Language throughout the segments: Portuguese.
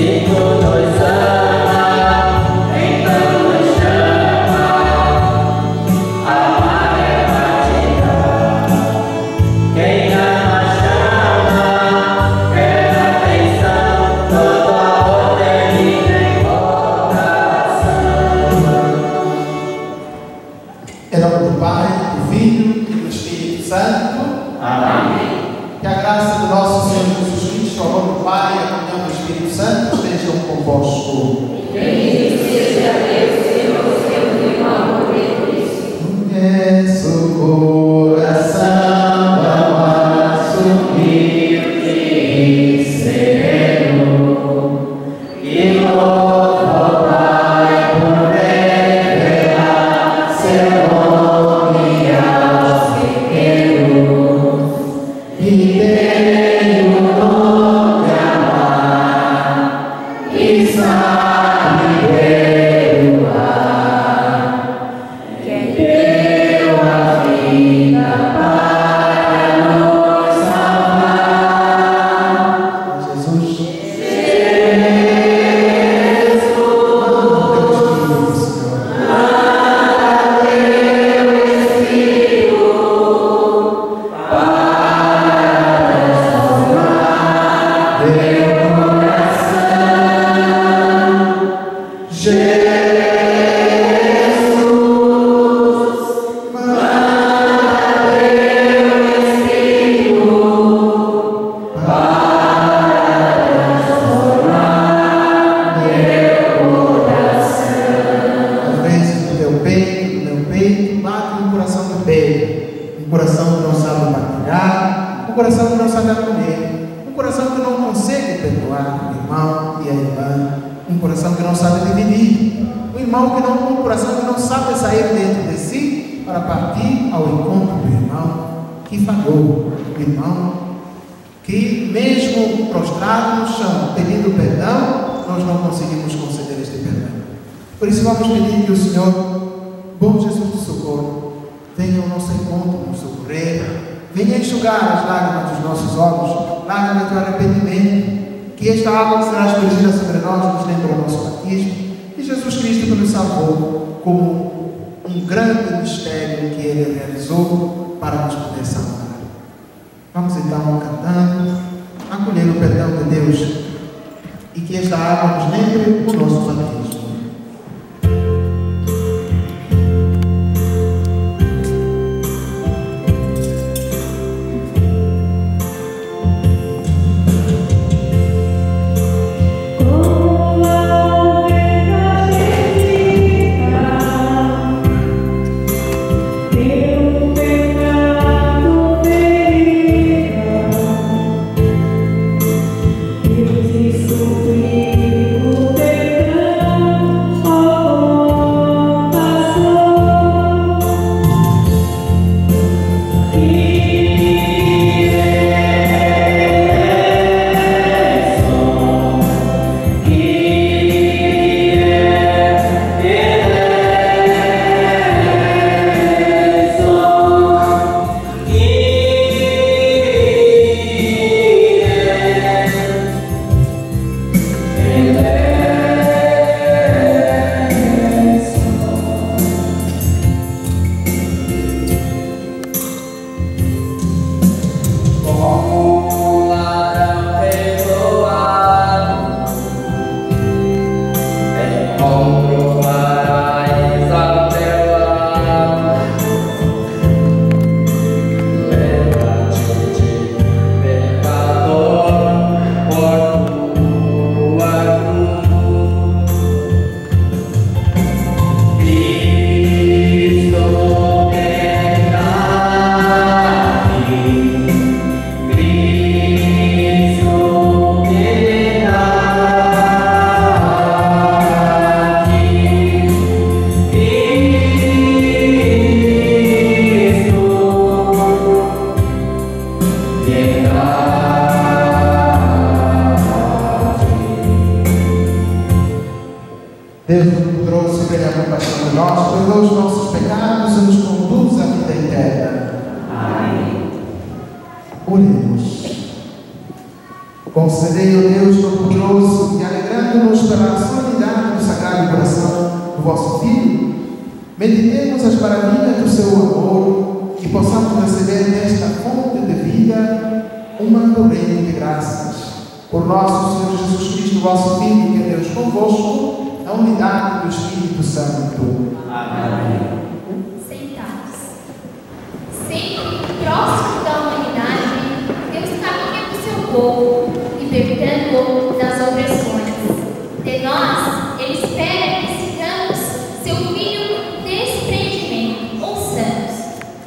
Deus nos trouxe pela compaixão de nós, perdoa os nossos pecados e nos conduz à vida eterna. Amém. Oremos. Concedei, ó Deus Todo-Poderoso, que alegrando pela solenidade do Sagrado Coração do vosso Filho, meditemos as maravilhas do seu amor e possamos receber desta fonte de vida uma torrente de graças. Por nosso Senhor Jesus Cristo, vosso Filho, que é Deus convosco, na unidade do Espírito Santo. Amém. Sentados. Sempre próximo da humanidade, Deus caminha com seu povo, libertando-o das opressões. De nós, Ele espera que sigamos seu filho no desprendimento. Ouçamos.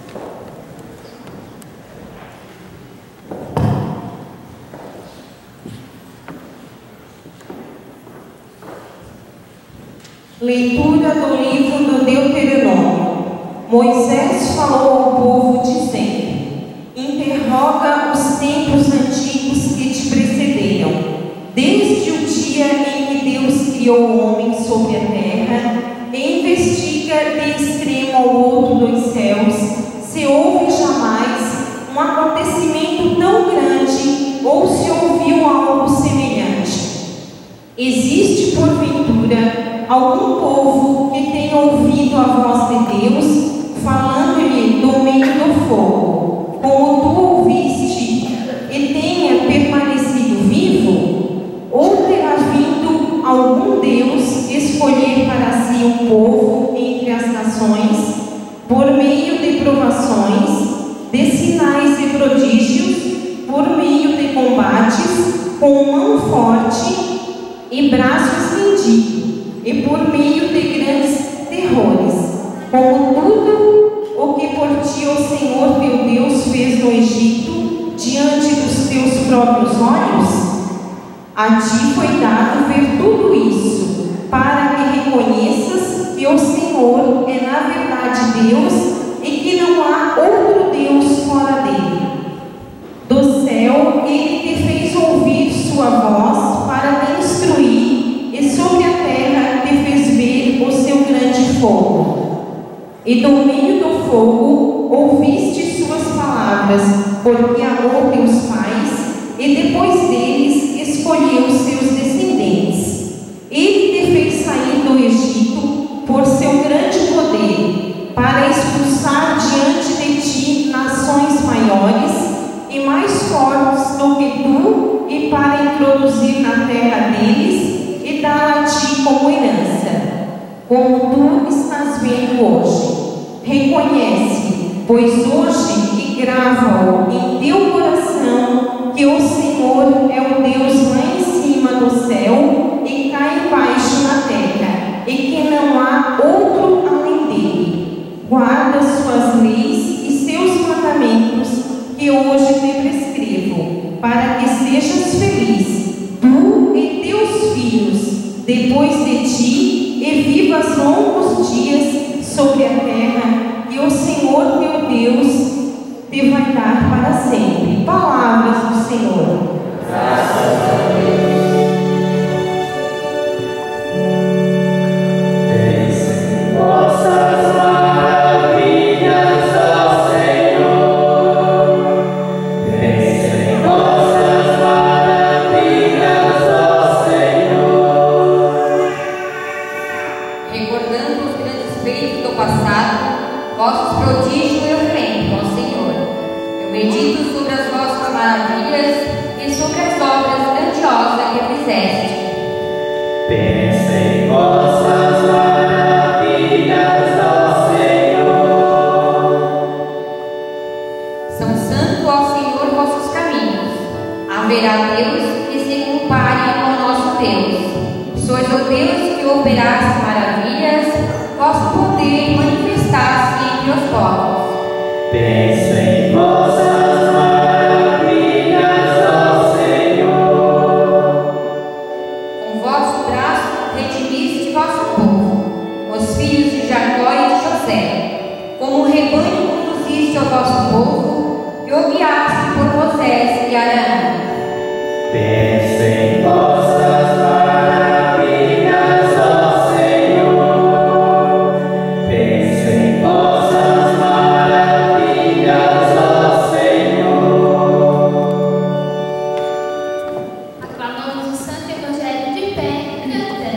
Leitura do livro do Deuteronômio. Moisés falou ao povo dizendo: interroga os tempos antigos que te precederam, desde o dia em que Deus criou o homem sobre a terra, e investiga de extremo ao outro dos céus, se houve jamais um acontecimento tão grande ou se ouviu algo semelhante. Existe, porventura, algum povo que tenha ouvido a voz de Deus, falando-lhe do meio do fogo, como tu ouviste, e tenha permanecido vivo? Ou terá vindo algum Deus escolher para si um povo entre as nações, por meio de provações, de sinais e prodígios, por meio de combates, com mão forte e braços rendidos, e por meio de grandes terrores, como tudo o que por ti o Senhor teu Deus fez no Egito, diante dos teus próprios olhos? A ti foi dado ver tudo isso, para que reconheças que o Senhor é na verdade Deus e que não há outro Deus fora dele. Do céu ele te fez ouvir sua voz para te instruir, e sobre a terra te fez ver o seu grande fogo. E do meio do fogo ouviste suas palavras, porque amou teus pais, e depois deles escolheu seus descendentes. Ele te fez sair do Egito por seu grande poder, para expulsar diante de ti nações maiores e mais fortes do que tu, e para introduzir na terra deles e dá a ti como herança, como tu estás vendo hoje. Reconhece, pois hoje, e grava-o em teu coração, que o Senhor é o Deus lá em cima do céu e cá embaixo na terra, e que não há outro além dele. Guarda suas leis e seus mandamentos, que hoje te prescrevo, para que sejas feliz, tu e teus filhos, depois de ti, e vivas longos dias sobre a terra que o Senhor teu Deus te vai dar para sempre. Palavras do Senhor. Graças a Deus. Pensem vossas maravilhas ao Senhor. Pensem vossas maravilhas ao Senhor. Recordando os grandes feitos do passado, vossos prodígios eu lembro ao Senhor. Eu medito sobre as vossas maravilhas e sobre as obras grandiosas que fizeste. Pensem vossas maravilhas ao Senhor. São santos ao Senhor vossos caminhos. Haverá Deus que se compare ao nosso Deus. Sois o Deus que operaste maravilhas, vosso poder manifestaste entre os povos. Pensem vossas maravilhas ao Senhor. Com vosso braço redimiste vosso povo, os filhos de Jacó e de José. Como um rebanho conduziste ao vosso povo e o guiaste por Moisés e Arão. Pensem vossas maravilhas ao Senhor. Pensem vossas maravilhas ao Senhor. Aclamamos o Santo Evangelho de pé e cantamos.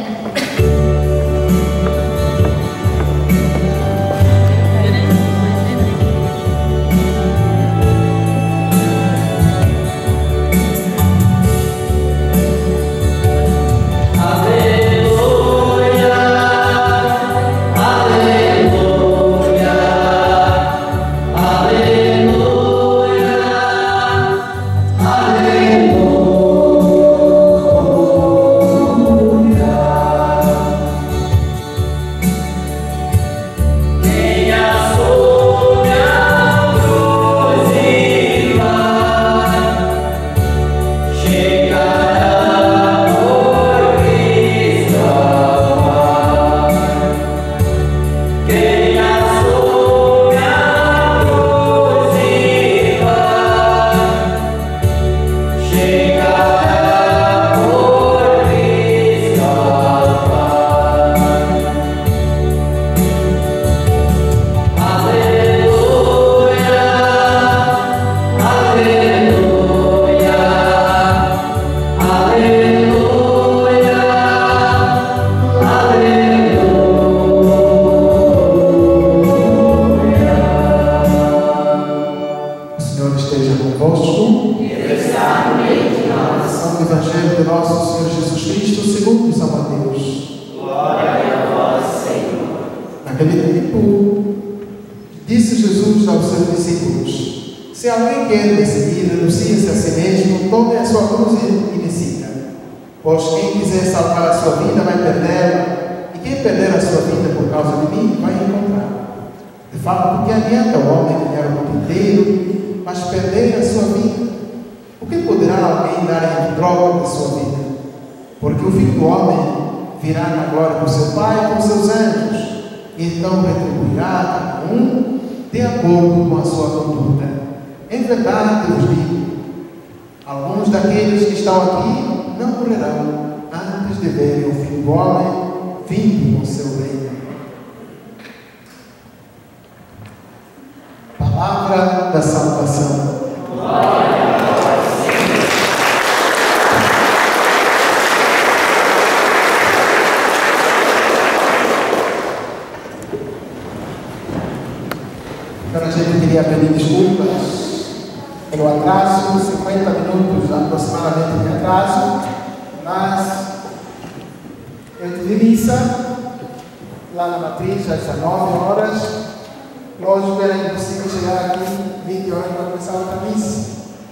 Deus. Glória a vós, Senhor. Naquele tempo, disse Jesus aos seus discípulos: se alguém quer me seguir, renuncie-se a si mesmo, tome a sua cruz e me siga. Pois quem quiser salvar a sua vida vai perdê-la, e quem perder a sua vida por causa de mim vai encontrá-la. De fato, porque adianta o homem ganhar o mundo inteiro, mas perder a sua vida? O que poderá alguém dar em troca de sua vida? Porque o Filho do Homem virá na glória do seu Pai com seus anjos, e então retribuirá cada um de acordo com a sua conduta. Em verdade eu vos digo, alguns daqueles que estão aqui não morrerão antes de verem o Filho do Homem vindo com seu reino. Palavra da salvação. Glória a vós, Senhor. Agora a gente queria pedir desculpas pelo atraso, 50 minutos aproximadamente de atraso, mas eu tive missa lá na matriz às 19 horas. Lógico que era impossível chegar aqui 20 horas para começar outra missa.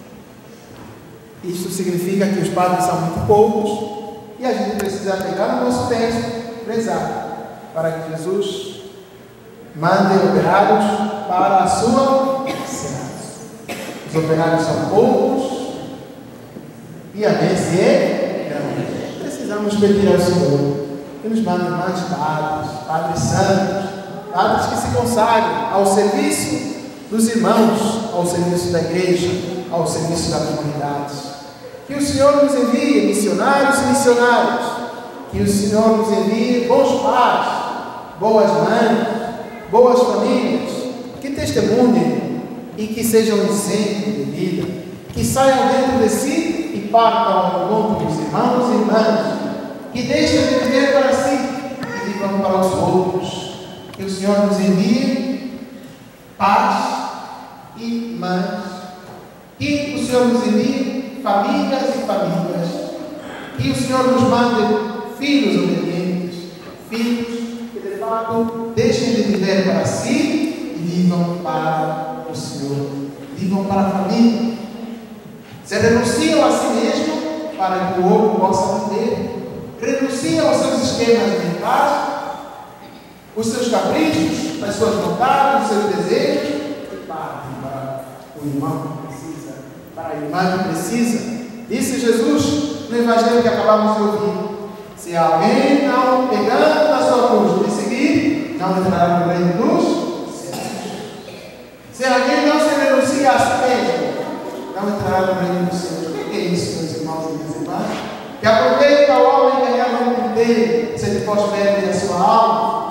Isso significa que os padres são muito poucos e a gente precisa pegar no nosso texto, rezar, para que Jesus mande operários para a sua cidade. Os operários são poucos e a messe é grande. Precisamos pedir ao Senhor que nos mande mais padres, padres santos, padres que se consagrem ao serviço dos irmãos, ao serviço da igreja, ao serviço da comunidade. Que o Senhor nos envie missionários e missionárias, que o Senhor nos envie bons pais, boas mães, boas famílias, que testemunhem e que sejam um exemplo de vida, que saiam dentro de si e partam ao encontro dos irmãos e irmãs, que deixem de viver para si e vivam para os outros. Que o Senhor nos envie paz e mães, que o Senhor nos envie famílias e famílias, que o Senhor nos mande filhos obedientes, filhos que de fato deixem de viver para si e vivam para o Senhor, vivam para a família, se renunciam a si mesmo para que o outro possa viver, renunciam aos seus esquemas mentais, os seus caprichos, as suas vontades, os seus desejos, e partem para o irmão que precisa, para a irmã que precisa. Disse Jesus no Evangelho que acabamos de ouvir: se alguém não pegando na sua cruz me seguir, não entrará no reino dos céus. Se alguém não se renuncia a si mesmo, não entrará no reino dos céus. O que é isso, meus irmãos e minhas irmãs? Que aproveita o homem ganhar o mundo inteiro, se ele pode perder a sua alma.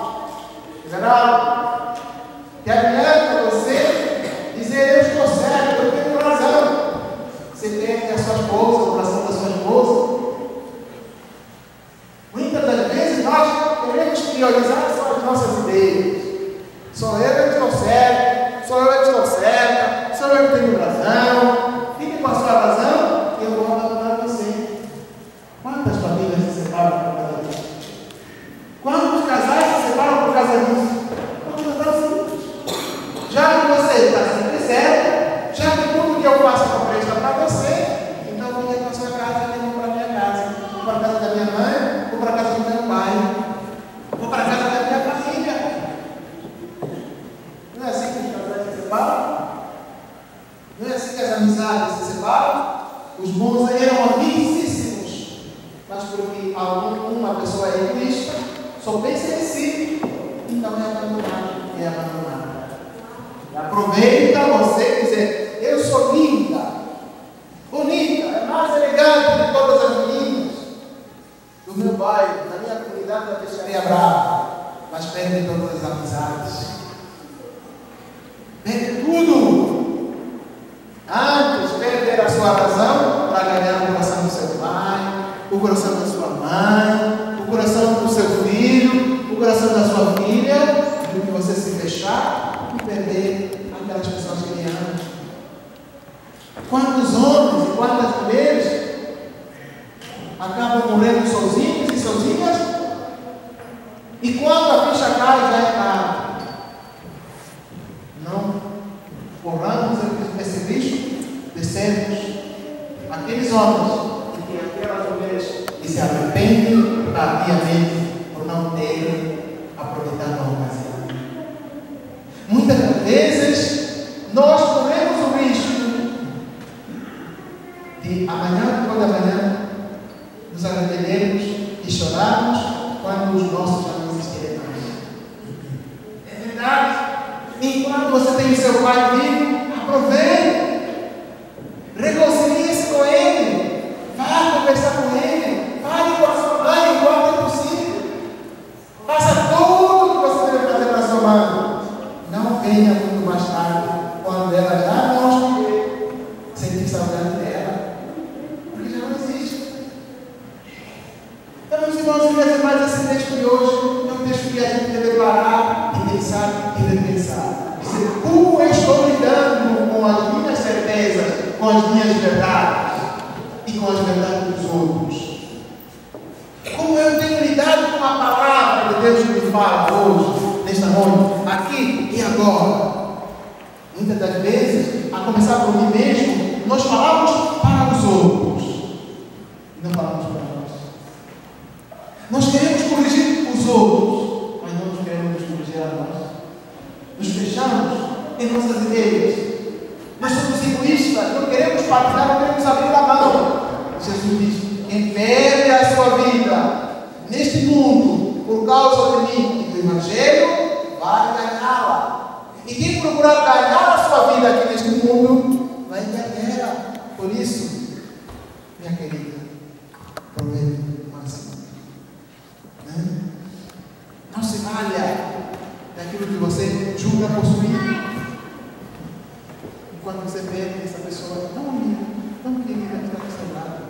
Geral, que adianta você dizer eu estou certo, eu tenho razão. Você perde a sua esposa, o coração da sua esposa. Muitas das vezes nós queremos priorizar só as nossas ideias. Sou eu que estou certo, sou eu que estou certa, sou eu que tenho razão. Fique com a sua razão e eu vou abandonar você. Quantas famílias se separam por causa disso? Quantos casais se separam por causa disso? Já que você está sempre certo, já que tudo que eu faço não presta para você, então eu vou ir para a sua casa e eu vou para a minha casa. Vou para a casa da minha mãe, vou para a casa do meu pai, vou para a casa da minha família. Não é assim que os casais se separam? Não é assim que as amizades se separam? Os bons eram amicíssimos, mas porque uma pessoa é egoísta, só pensa em si, então é abandonado. Aproveita você dizer, eu sou linda, bonita, é mais elegante de todas as meninas do meu bairro, da minha comunidade da Pescaria Brava, mas perde todas as amizades, perde tudo. Antes perder a sua razão para ganhar o coração do seu pai, o coração da sua mãe, o coração do seu filho, o coração da sua filha, do que você se fechar e perder aquelas pessoas que lhe amam. Quantos homens e quantas mulheres acabam morrendo sozinhos e sozinhas E quando a ficha cai, já é tarde. Não corramos esse risco de sermos aqueles homens que têm aquelas mulheres que se arrependem tardiamente por não terem aproveitado a ocasião. Muitas vezes nós corremos o risco de amanhã, depois de amanhã, nos arrependermos e chorarmos quando os nossos já não existirem mais. É verdade. Enquanto você tem o seu pai vivo, aproveite. Reconcilie-se com ele. Vá conversar com ele. Fale com a sua mãe enquanto é possível. Faça tudo o que você deve fazer para a sua mãe. Não venha muito mais tarde, quando ela já não estiver, sentir saudade dela. Porque já não existe. Então, meus irmãos e minhas irmãs, esse texto de hoje é um texto que a gente deve parar e pensar e repensar. Como eu estou lidando com as minhas certezas, com as minhas verdades e com as verdades dos outros? Como eu tenho lidado com a palavra de Deus que me fala hoje, nesta noite, aqui e agora? Muitas das vezes, a começar por mim mesmo, nós falamos para os outros e não falamos para nós. Nós queremos corrigir os outros, mas não nos queremos nos corrigir a nós. Nos fechamos em nossas ideias. Nós somos egoístas, não queremos partilhar, não queremos abrir a mão. Jesus diz: quem perde a sua vida neste mundo por causa de mim e do Evangelho, vai ganhá-la. E quem procurar ganhar a sua vida aqui neste mundo, vai perdê-la. Por isso, minha querida, prometo máximo. Não se valha daquilo que você julga possuir. Enquanto você vê essa pessoa tão linda, tão querida, que está do seu lado.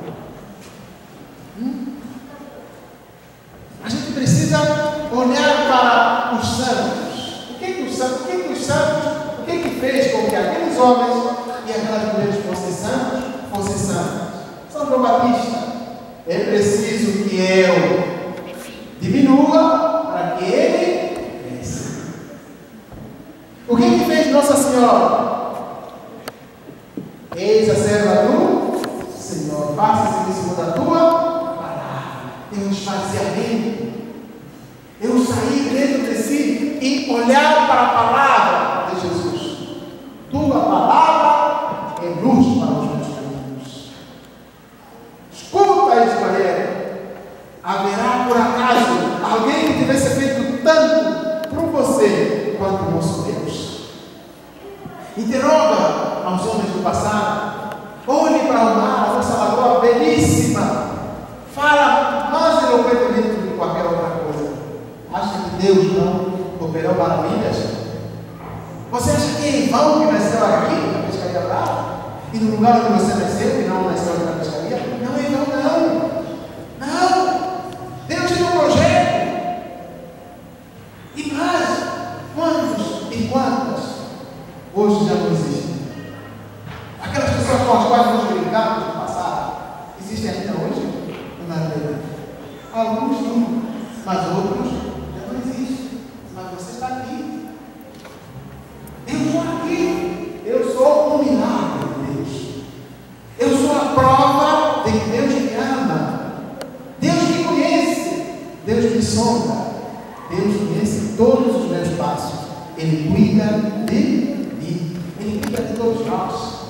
A gente precisa olhar para os santos. O que os santos, o que fez com que aqueles homens e aquelas mulheres fossem santos? São João Batista. É preciso que eu diminua para que ele cresça. O que fez Nossa Senhora? Eis a serva do Senhor, faça-se segundo a tua palavra. Eu esvaziamento. Eu sair dentro de si e olhar para a palavra de Jesus. Tua palavra é luz para os meus caminhos. Escuta, Ismael. Haverá por acaso alguém que tivesse feito tanto por você quanto o nosso Deus? Interroga aos homens do passado. Olhe para o mar, a nossa lagoa belíssima. Fala mais eloquentemente do que qualquer outra coisa. Acha que Deus não operou maravilhas? Você acha que é em vão que nasceu aqui, na pescaria lá? E no lugar onde você nasceu, e não nasceu aqui na pescaria? Não é em vão, não. Não. Deus tem um projeto. E mais, quantos e quantas hoje já não existem? Aquelas pessoas com as quais nós brincamos no passado, existem ainda hoje? Não é verdade? Alguns não, mas outros já não existem. Mas você está aqui. Eu estou aqui. Eu sou um milagre de Deus. Eu sou a prova de que Deus me ama. Deus me conhece. Deus me sonda. Deus conhece todos os meus passos. Ele cuida de mim. Ele cuida de todos nós.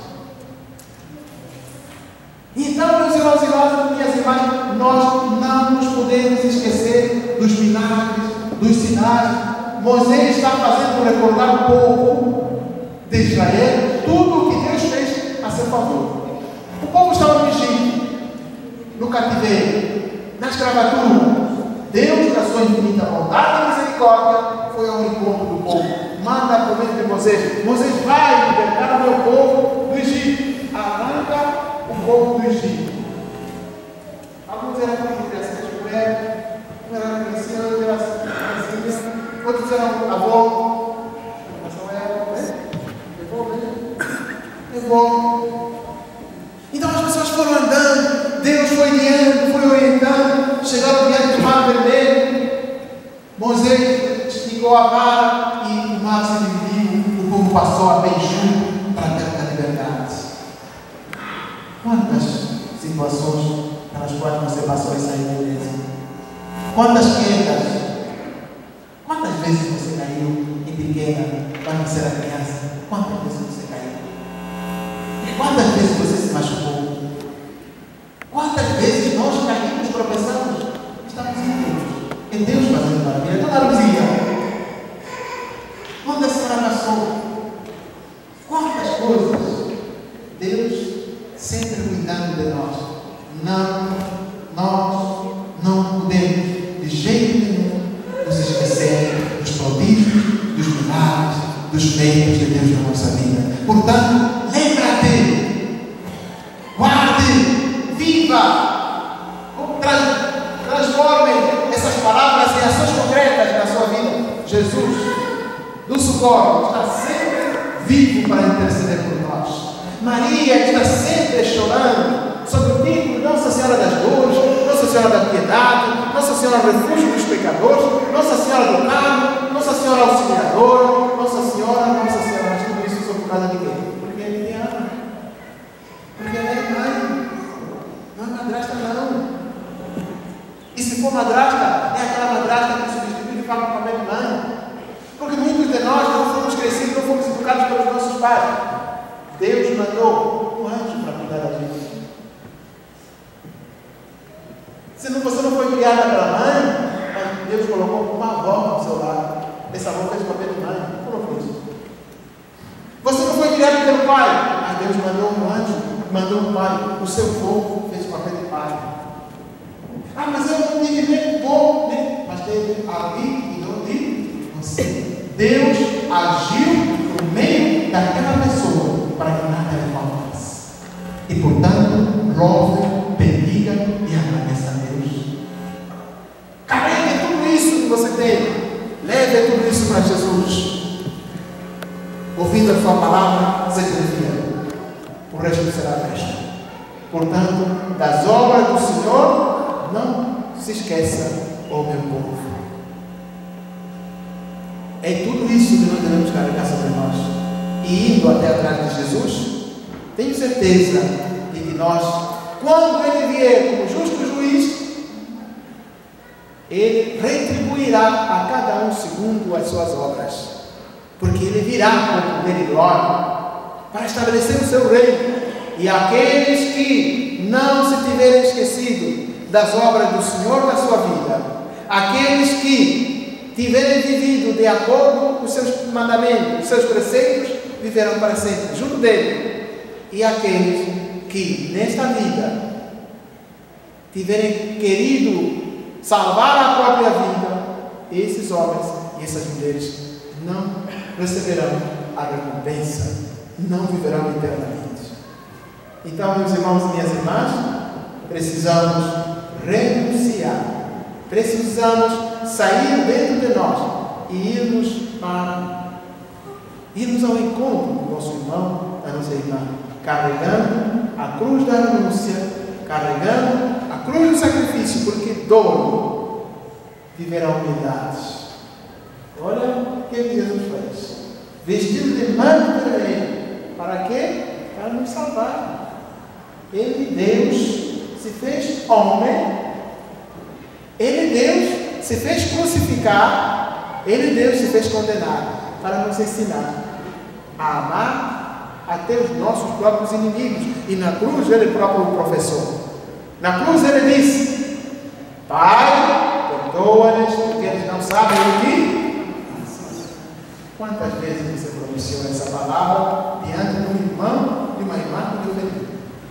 Então, meus irmãos e irmãs, minhas irmãs, nós não nos podemos esquecer dos milagres, dos sinais. Moisés está fazendo recordar o povo de Israel tudo o que Deus fez a seu favor. O povo estava no Egito, no cativeiro, na escravatura. Deus, da sua infinita bondade e misericórdia, foi ao encontro do povo. Manda por meio de Moisés: Moisés, vai libertar o meu povo do Egito. Arranca o povo do Egito. Alguns eram crianças de mulher, um era criança, outro era criança, outros eram avô. Então as pessoas foram andando, Deus foi guiando, foi orientando, chegaram diante do Mar Vermelho. Moisés esticou a vara e o mar se dividiu, o povo passou a beijo para a terra da liberdade. Quantas situações pelas quais você passou e saiu da igreja? Quantas quedas? Quantas vezes você caiu em pequena quando você era criança? Quantas vezes você caiu? Quantas vezes você se machucou? Quantas vezes nós caímos, tropeçamos? Estamos em Deus. Em Deus fazendo maravilha. Dona Luzia, quando a senhora passou, quantas coisas? Deus sempre cuidando de nós. Nós não podemos de jeito nenhum nos esquecer dos prodígios, dos milagres, dos feitos de Deus na nossa vida. Portanto, lembra-te, guarde, viva, transforme essas palavras em ações concretas na sua vida. Jesus, do socorro, está sempre vivo para interceder por nós. Maria está sempre chorando sob o título Nossa Senhora das Dores, Nossa Senhora da Piedade, Nossa Senhora Refúgio dos Pecadores, Nossa Senhora do Carmo, Nossa Senhora Auxiliadora, Nossa Senhora. Mas tudo isso só por causa de quê? Porque Ele te ama. Porque ela é mãe. Não é madrasta, não. E se for madrasta, é aquela madrasta que substitui e fala com o papel de mãe. Porque muitos de nós não fomos crescidos, não fomos educados pelos nossos pais. Deus mandou um anjo para cuidar da gente. Se você não foi criada pela mãe, mas Deus colocou uma avó ao seu lado. Essa avó fez o papel de mãe. Como foi isso? Você não foi criado pelo pai, mas Deus mandou um anjo, mandou um pai. O seu povo fez o papel de pai. Ah, mas eu não tive nem bom, né? Mas teve alguém que não de você. Deus agiu por meio daquela pessoa para que nada lhe faltasse. E portanto, louve, bendiga e agradeça a Deus. Carregue tudo isso que você tem. Leve tudo isso para Jesus. Ouvindo a sua palavra, seja fiel. O resto será resto. Portanto, das obras do Senhor, não se esqueça, ó meu povo. É tudo isso que nós devemos carregar sobre nós. E indo até atrás de Jesus, tenho certeza de que nós, quando Ele vier como justo juiz, Ele retribuirá a cada um segundo as suas obras. Porque Ele virá com poder e glória para estabelecer o seu reino. E aqueles que não se tiverem esquecido das obras do Senhor na sua vida, aqueles que tiverem vivido de acordo com os seus mandamentos, os seus preceitos, viverão para sempre junto dele. E aqueles que nesta vida tiverem querido salvar a própria vida, esses homens e essas mulheres não receberão a recompensa, não viverão eternamente. Então, meus irmãos e minhas irmãs, precisamos renunciar, precisamos sair dentro de nós e irmos ao encontro do nosso irmão, da nossa irmã, carregando a cruz da renúncia, carregando a cruz do sacrifício, porque dono viverá humildade. Olha o que Jesus fez. Vestido de manto de rei. Para quê? Para nos salvar. Ele, Deus, se fez homem. Ele, Deus, se fez crucificar. Ele, Deus, se fez condenar. Para nos ensinar a amar até os nossos próprios inimigos. E na cruz ele próprio o professor. Na cruz ele disse: Pai, perdoa-lhes, porque eles não sabem o que. Quantas vezes você pronunciou essa palavra diante de um irmão, de uma irmã que obedeceu?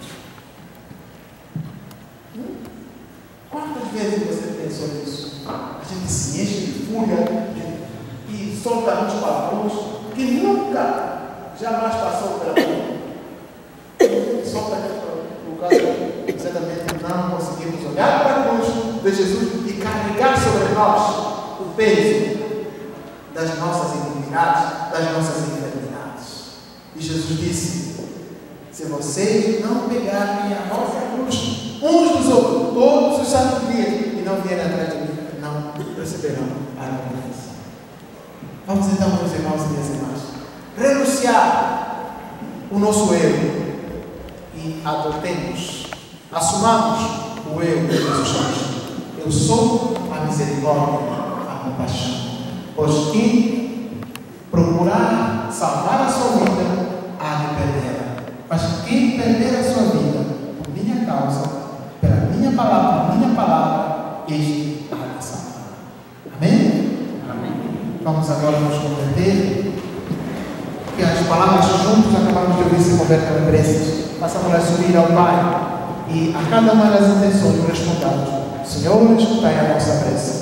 Quantas vezes você pensou nisso? A gente se enche de fúria e solta uns palavrões que nunca, jamais passou pela boca. Solta por causa que exatamente não conseguimos olhar para a cruz de Jesus e carregar sobre nós o peso das nossas iniquidades, das nossas enfermidades. E Jesus disse: se vocês não pegarem a vossa cruz uns dos outros, todos os santos dias, e não vierem atrás de mim, não não receberão a recompensa. Vamos então, meus irmãos e minhas irmãs, renunciar o nosso eu e adotemos, assumamos o eu de Jesus Cristo. Eu sou a misericórdia, a compaixão. Pois quem procurar salvar a sua vida, há de perdê-la. Mas quem perder a sua vida por minha causa, pela minha palavra, este há de salvar. Amém? Amém. Vamos agora nos converter. Que as palavras juntos acabamos de ouvir se convertam em preces. Passamos a subir ao Pai e a cada uma das intenções respondamos: Senhor, escutai a nossa prece.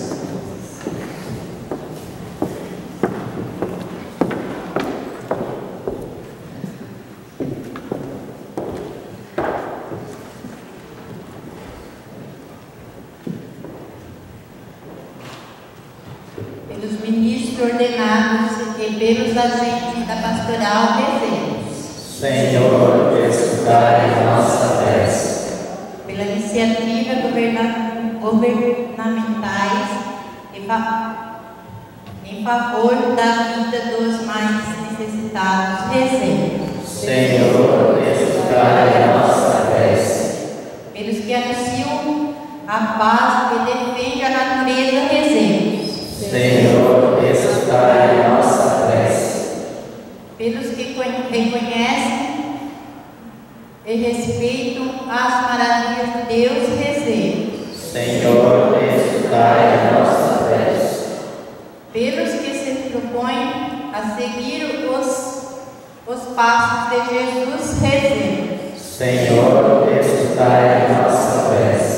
Pelos ministros ordenados e pelos agentes da pastoral devemos. Senhor, escutai a nossa prece. Pela iniciativa governamentais em favor da vida dos mais necessitados, rezemos. Senhor, escutai a nossa prece. Pelos que anunciam a paz e defendem a natureza, rezemos. Senhor, escutai a nossa prece. Pelos que reconhecem e respeitam as maravilhas de Deus, rezemos. Senhor, escutai a nossa prece. Pelos que se propõem a seguir os passos de Jesus, rezemos. Senhor, escutai a nossa prece.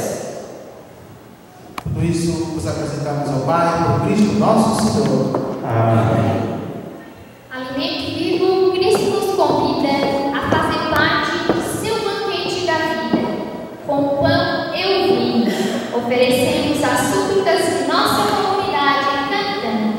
Por isso, vos apresentamos ao Pai, por Cristo nosso Senhor. Amém. Alimento vivo, Cristo nos convida a fazer parte do seu banquete da vida. Com o pão e o vinho, oferecemos as súplicas de nossa comunidade cantando.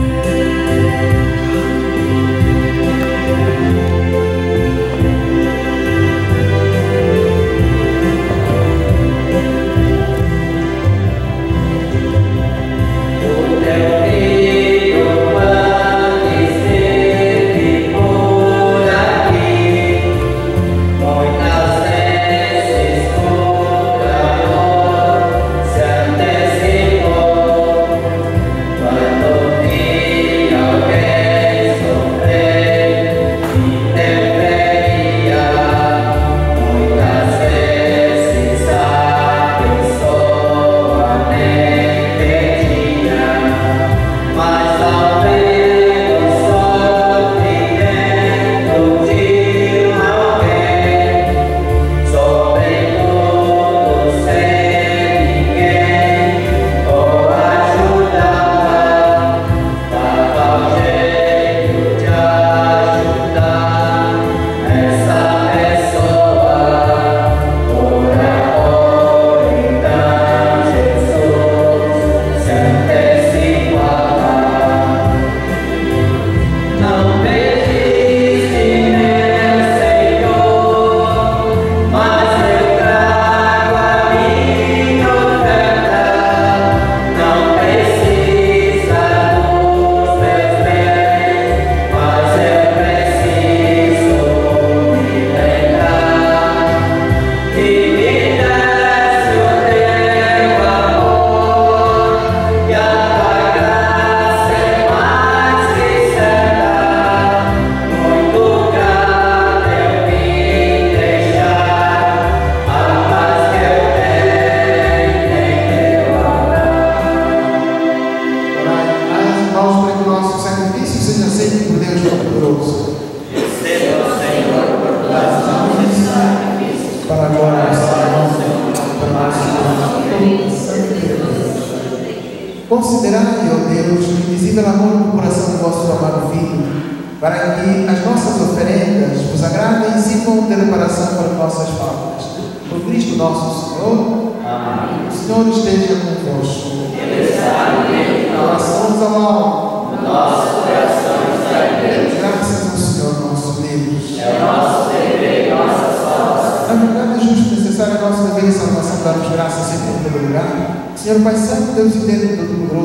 Considerai, ó Deus, o invisível amor do coração do vosso amado Filho, para que as nossas oferendas vos agradem e sirvam de reparação para nossas faltas. Por Cristo nosso Senhor. Amém. O Senhor esteja convosco. Ele está no meio de nós. Orações ao alto. O nosso coração está em Deus. Graças ao Senhor nosso Deus. É o nosso dever e nossa salvação. Na verdade, é justo e necessário nosso dever e salvação, darmos graças sempre em todo lugar. Senhor Pai Santo, Deus eterno, todo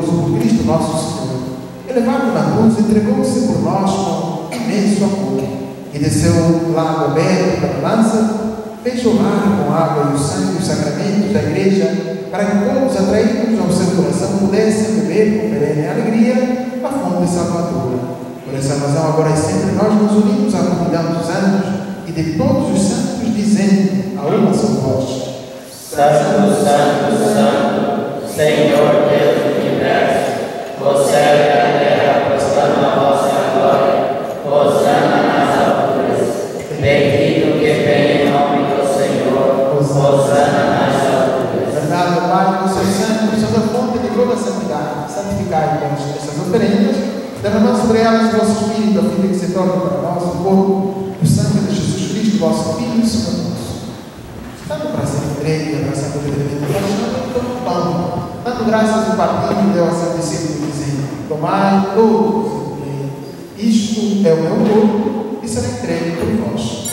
piedoso por Cristo nosso Senhor, elevado na cruz, entregou-se por nós com imenso amor e desceu o lago aberto da lança, fez jorrar com água e o sangue os sacramentos da igreja, para que todos, atraídos ao seu coração, pudessem beber com perene alegria a fonte salvadora. Por essa razão, agora e sempre, nós nos unimos à multidão dos anjos e de todos os santos, dizendo a uma só voz: Santo, Santo, Santo, Senhor Deus do universo, o céu e a terra proclamam a vossa glória. Hosana nas alturas. Bendito que vem em nome do Senhor. Hosana nas alturas. Verdade, Pai, os seus santos são a fonte de toda a santidade. Santificai-vos essas oferendas, derramando sobre elas o vosso Espírito, a fim de que se torne para nós o corpo e o sangue de Jesus Cristo, vosso Filho e Senhor nosso. Estando para ser entregue e abraçado devidamente o paixão, o pão, dando graças ao partilho, deu a seus discípulos, dizendo: tomai todos, isto é o meu corpo, e será entregue por vós.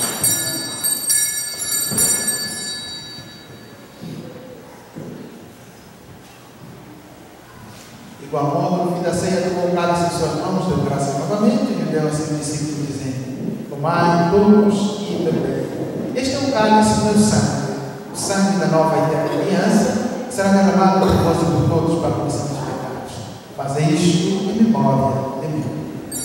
De igual modo, no fim da ceia, tomou o cálice em suas mãos, deu graças novamente, e deu a seus discípulos, dizendo: tomai todos e bebei. Este é o cálice do meu sangue, o sangue da nova e eterna aliança, que será derramado por vós e por todos para a remissão dos pecados. Fazei isto em memória de mim.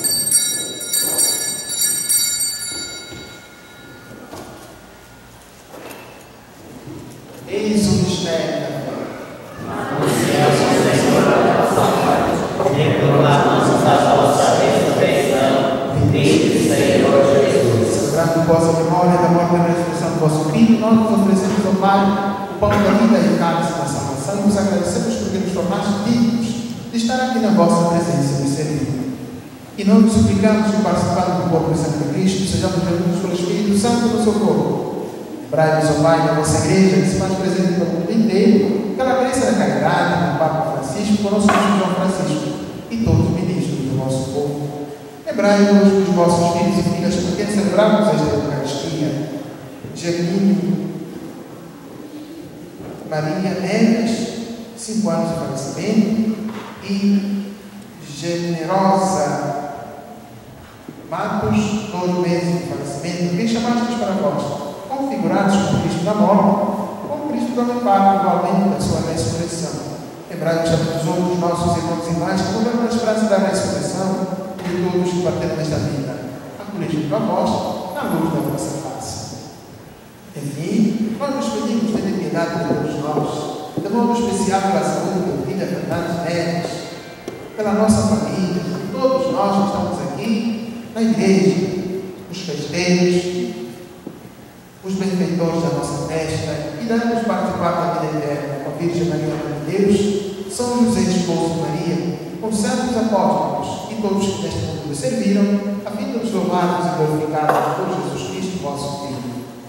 Eis o mistério da fé. Anunciamos, Senhor, a vossa morte, proclamamos a vossa ressurreição. Vinde, Senhor Jesus. Celebrando a vossa memória da morte e da ressurreição do vosso Filho, nós nos oferecemos ao Pai o pão da vida e o cálice da salvação, e vos agradecemos porque nos tornaste dignos de estar aqui na vossa presença e servir. E nós nos suplicamos que, participando do corpo e sangue de Cristo, sejamos reunidos pelo Espírito Santo no seu corpo. Lembrai-vos, ó Pai, da vossa igreja, que se faz presente no mundo inteiro, que ela cresça na caridade, com o Papa Francisco, com o nosso Filho João Francisco e todos os ministros do vosso povo. Lembrai-vos dos vossos filhos e filhas, por quem celebramos esta Eucaristia: Germínio Maria Neves, 5 anos de falecimento, e Generosa Matos, 2 meses de falecimento, quem chamastes para vós, configurados com Cristo na morte, com Cristo também parte igualmente da sua ressurreição. Lembrai-vos dos outros nossos irmãos e irmãs que morreram na esperança da ressurreição, e de todos que bateram nesta vida, acolhei-vos a vós, na luz da vossa face. Enfim, nós nos pedimos ter piedade de todos nós, de modo especial pela saúde da filha Fernandes Neves, pela nossa família, todos nós que estamos aqui na igreja, os festeiros, os benfeitores da nossa festa, e dando-nos participar da vida eterna, com a Virgem Maria Mãe de Deus, São José, esposo de Maria, com os santos apóstolos e todos que neste mundo nos serviram, a fim de nos louvarmos e glorificarmos por Jesus Cristo, vosso Filho.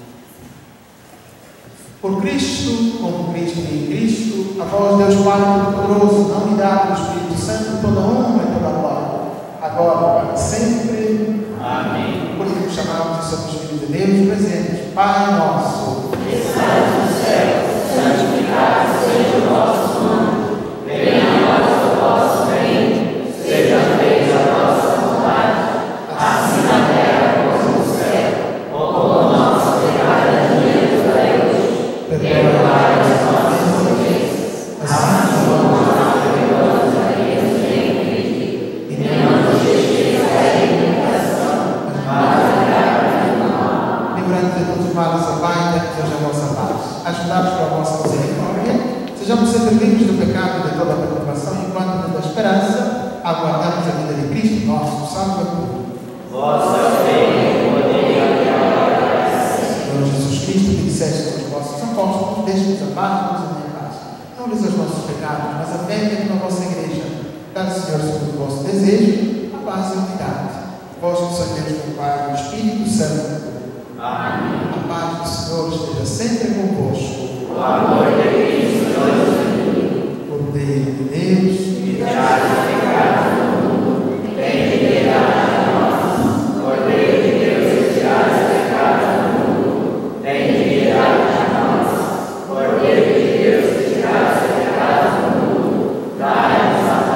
Por Cristo, com Cristo e em Cristo, a vós, Deus Pai Todo-Poderoso, na unidade do Espírito Santo, toda honra e toda glória, agora para sempre. Amém. Por isso nos chamamos e somos filhos de Deus, presentes. Pai nosso, que estás no céu, santificado seja o vosso nome. Venha a nós o vosso reino. Seja feita a vossa vontade, assim na terra como no céu. O pão nosso de cada dia nos dai hoje. Perdoai as nossas ofensas, assim como nós perdoamos a quem nos tem ofendido. E não nos deixeis cair em tentação, mas livrai-nos do mal. livrando de todos os males, ó Pai, seja a vossa paz. Ajudados pela vossa misericórdia, sejamos sempre livres do pecado e de toda a perturbação, enquanto da esperança aguardamos a vida de Cristo, nosso Salvador. Vossa fé e o poder e a glória. Senhor Jesus Cristo, que disseste aos vossos apóstolos: deixe-nos a paz, nos a minha paz. Não lhes os nossos pecados, mas a fé que é na vossa igreja. Dá, Senhor, segundo o vosso desejo, a paz e a unidade. Vós que sois Deus, meu Pai, e o Espírito Santo. Amém. A paz do Senhor esteja sempre convosco. O amor de Cristo nos une. Cordeiro de Deus, Que traz o pecado do mundo, tem piedade de nós. Cordeiro de Deus, que traz o pecado do mundo, tem piedade de nós. Cordeiro de Deus, que traz o pecado do mundo, dai-nos a paz.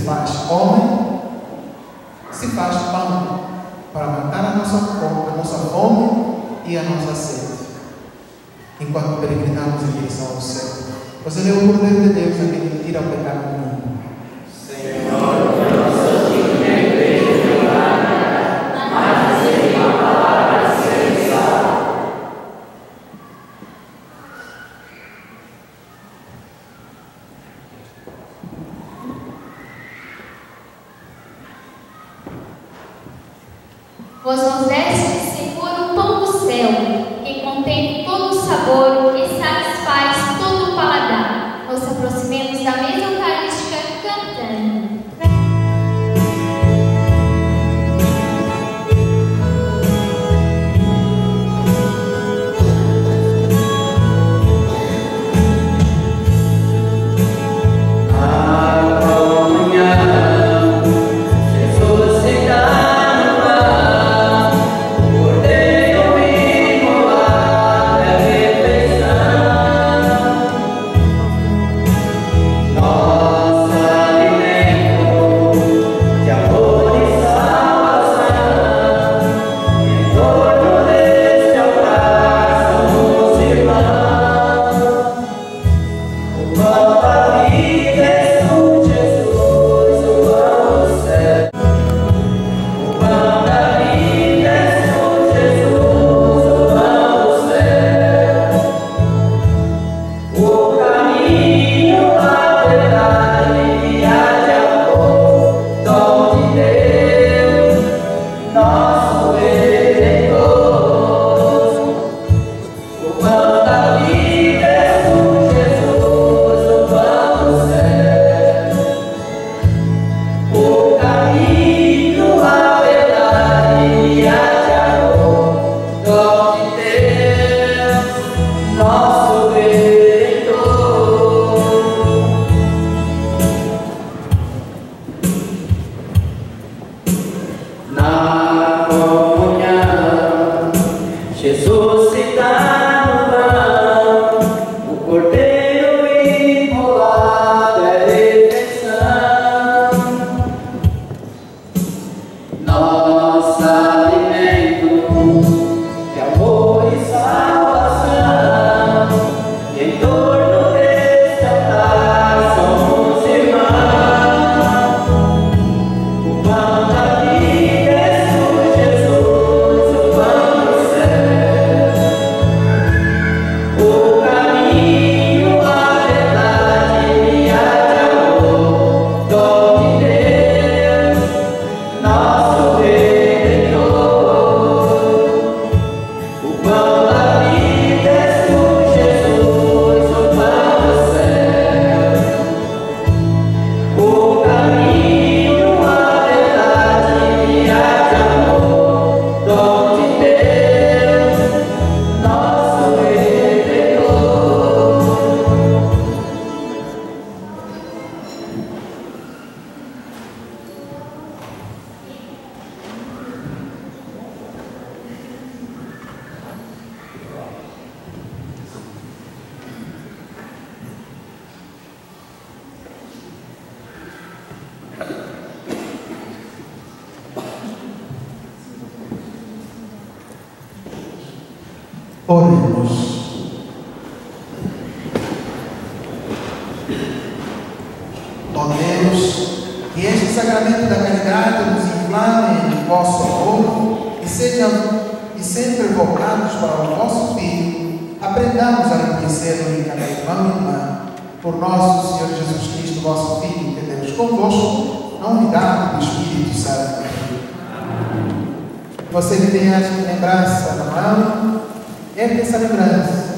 faz homem, se faz pão para matar a nossa fome e a nossa sede, enquanto peregrinamos em direção ao céu. Você lê o poder de Deus a que tira o pecado do mundo. Senhor, que eu sou digno de igreja de nada, mas dizer uma palavra sem salvo. Vós nos destes, Senhor, o pão do céu, que contém todo o sabor e satisfaz todo o paladar. Nos aproximemos da mesa eucarística cantando. Oremos. Ó Deus, que este sacramento da caridade nos inflame em vosso amor e sejam sempre vocados para o vosso Filho, aprendamos a conhecer em cada irmão e irmã, por nosso Senhor Jesus Cristo, vosso Filho, que é Deus convosco, na unidade do Espírito Santo. Você que tem a lembrança na mão, ergue essa lembrança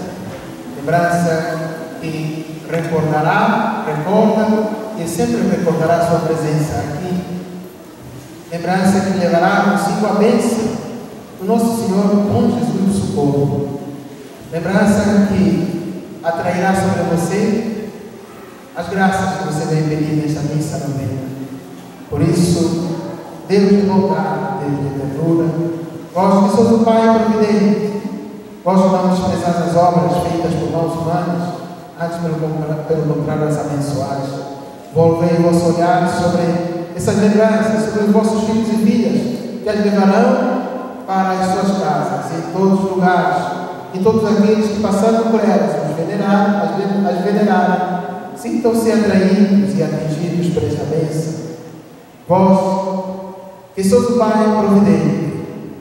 que recorda e sempre recordará a sua presença aqui. Lembrança que levará consigo a bênção do nosso Senhor, bom Jesus do socorro. Lembrança que atrairá sobre você as graças que você vem pedir nesta missa também. Por isso, Deus de bondade, Deus de ternura, vós que sois o Pai providente, vós não desprezais as obras feitas por mãos humanas, antes pelo contrário as abençoais. Volvei o vosso olhar sobre essas lembranças, sobre os vossos filhos e filhas, que as levarão para as suas casas, em todos os lugares, e todos aqueles que passando por elas, as venerarem, sintam-se atraídos e atingidos por esta bênção. Vós, que sois o Pai providente,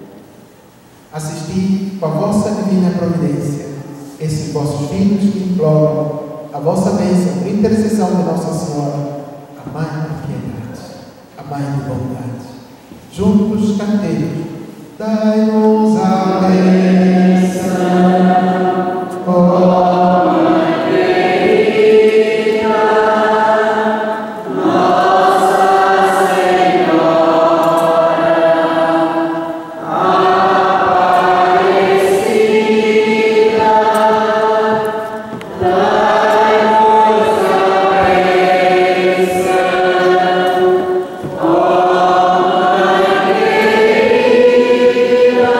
assisti com a vossa divina providência esses vossos filhos que imploram a vossa bênção por intercessão de Nossa Senhora, a Mãe de piedade, a Mãe de bondade. Juntos cantemos: dai-nos a bênção, ó Mãe querida, Nossa Senhora Aparecida, dai-nos a bênção, ó Mãe querida,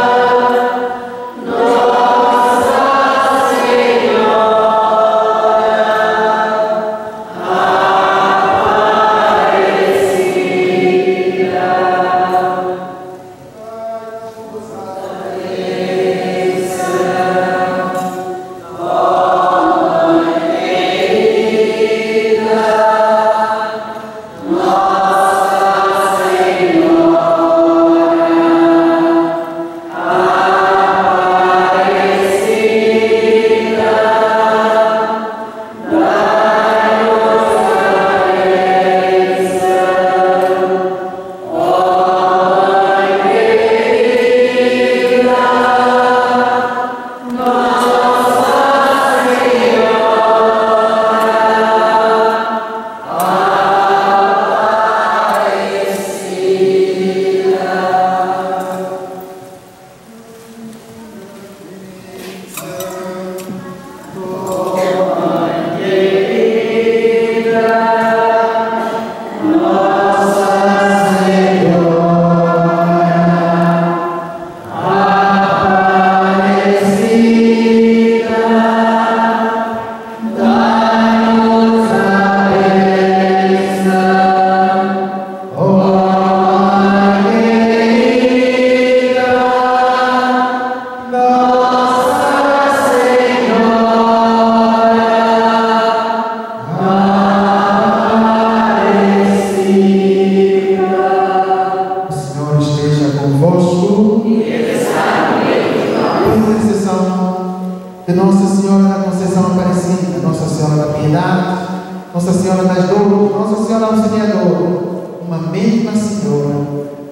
de Nossa Senhora da Conceição Aparecida, Nossa Senhora da Piedade, Nossa Senhora das Dores, Nossa Senhora Auxiliadora, uma mesma Senhora.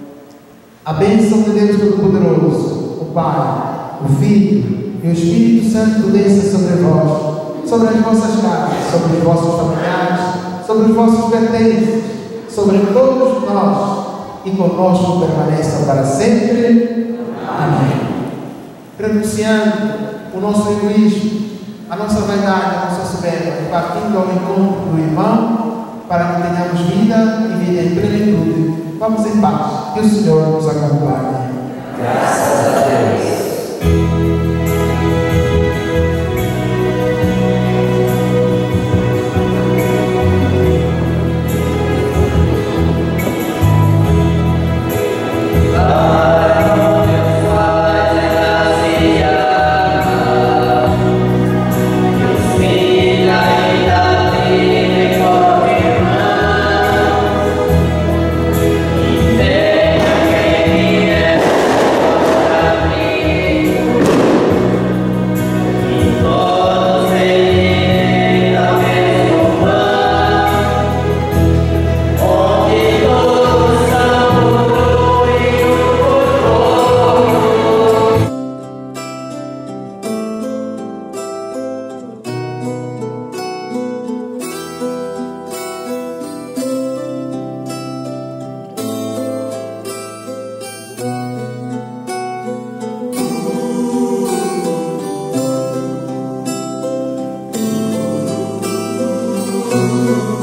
A bênção de Deus Todo-Poderoso, o Pai, o Filho e o Espírito Santo desça sobre vós, sobre as vossas casas, sobre os vossos familiares, sobre os vossos pertences, sobre todos nós, e conosco permaneça para sempre. Amém. Renunciando o nosso egoísmo, a nossa vaidade, a nossa soberba, partindo ao encontro do irmão, para que tenhamos vida e vida em plenitude. Vamos em paz, que o Senhor nos acompanhe. Graças a Deus. Música